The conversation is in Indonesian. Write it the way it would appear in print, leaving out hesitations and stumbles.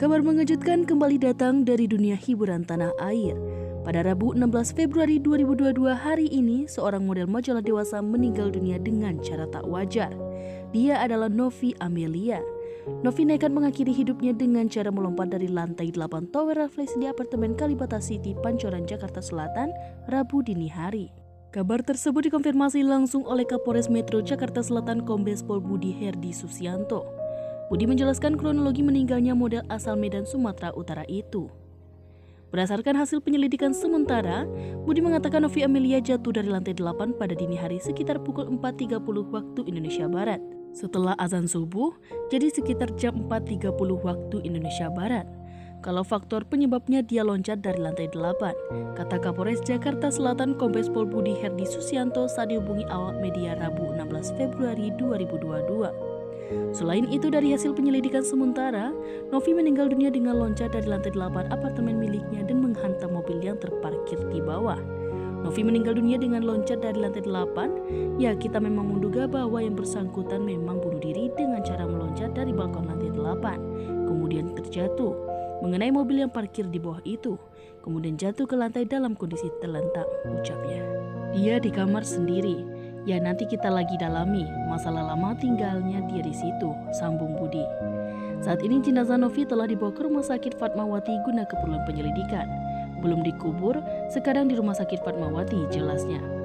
Kabar mengejutkan kembali datang dari dunia hiburan tanah air. Pada Rabu 16 Februari 2022 hari ini, seorang model majalah dewasa meninggal dunia dengan cara tak wajar. Dia adalah Novi Amelia. Novi nekat mengakhiri hidupnya dengan cara melompat dari lantai 8 tower refleksi di apartemen Kalibata City, Pancoran, Jakarta Selatan, Rabu dini hari. Kabar tersebut dikonfirmasi langsung oleh Kapolres Metro Jakarta Selatan Kombes Pol Budi Herdi Susianto. Budi menjelaskan kronologi meninggalnya model asal Medan, Sumatera Utara itu. Berdasarkan hasil penyelidikan sementara, Budi mengatakan Novi Amelia jatuh dari lantai 8 pada dini hari sekitar pukul 4.30 waktu Indonesia Barat. Setelah azan subuh, jadi sekitar jam 4.30 waktu Indonesia Barat. Kalau faktor penyebabnya dia loncat dari lantai 8, kata Kapolres Jakarta Selatan Kombes Pol Budi Herdi Susianto saat dihubungi awak media Rabu 16 Februari 2022. Selain itu, dari hasil penyelidikan sementara, Novi meninggal dunia dengan loncat dari lantai 8 apartemen miliknya dan menghantam mobil yang terparkir di bawah. Novi meninggal dunia dengan loncat dari lantai 8. Ya, kita memang menduga bahwa yang bersangkutan memang bunuh diri dengan cara meloncat dari balkon lantai 8, kemudian terjatuh, mengenai mobil yang parkir di bawah itu, kemudian jatuh ke lantai dalam kondisi terlentang, ucapnya. Dia di kamar sendiri. Ya, nanti kita lagi dalami masalah lama tinggalnya dia di situ, sambung Budi. Saat ini jenazah Novi telah dibawa ke Rumah Sakit Fatmawati guna keperluan penyelidikan. Belum dikubur, sekarang di Rumah Sakit Fatmawati, jelasnya.